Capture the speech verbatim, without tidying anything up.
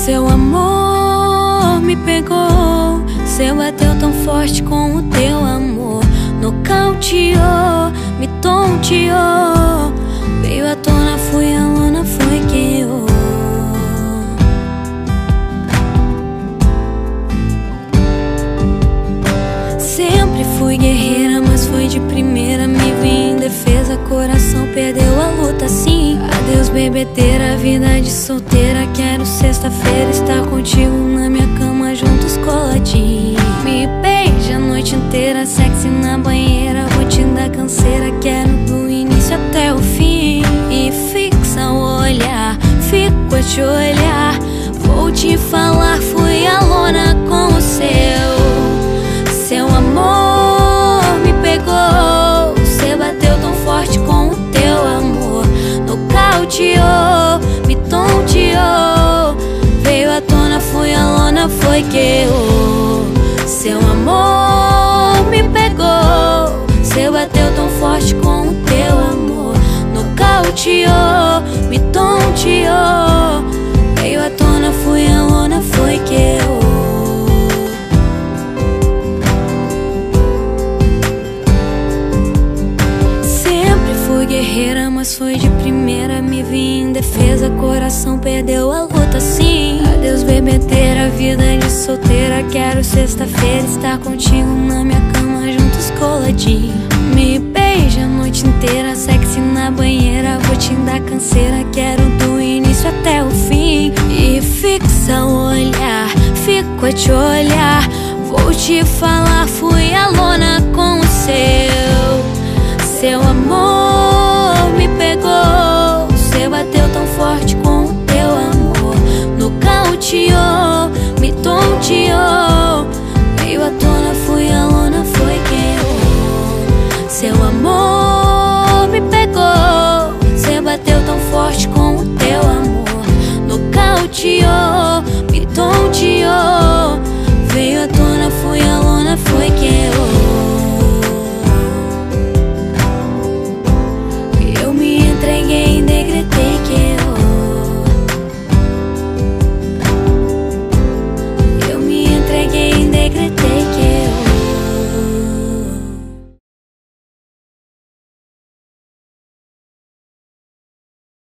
Seu amor me pegou, seu bateu tão forte com o teu amor. Nocauteou, me tonteou, veio à tona, fui a lona, foi que eu. Sempre fui guerreira, mas foi de primeira. Me vi em defesa, coração perdeu a luta, sim. Adeus bebedeira, vida de solteira. Quero sexta-feira estar contigo na minha cama, juntos coladinho. Me beija a noite inteira, sexy na banheira. Vou te dar canseira, quero do início até o fim. E fixa o olhar, fico a te olhar. Vou te falar, fui a lona com o seu. Seu amor me pegou, cê bateu tão forte com o teu amor. Nocauteou, me tonteou, veio à tona, fui a lona, foi que eu. Seu amor me pegou, cê bateu tão forte com o teu amor. Nocauteou, me tonteou, veio à tona, fui a lona, foi que eu. Guerreira, mas foi de primeira. Me vi em defesa, coração perdeu a luta, sim. Adeus bebedeira, vida de solteira. Quero sexta-feira estar contigo na minha cama, juntos coladinho. Me beija a noite inteira, sexy na banheira. Vou te dar canseira, quero do início até o fim. E fixa o olhar, fico a te olhar. Vou te falar, fui a lona com o seu. Seu amor me pegou, cê bateu tão forte com o teu amor. Nocauteou, me tonteou, veio à tona, fui a lona, foi que eu. Seu amor me pegou, cê bateu tão forte com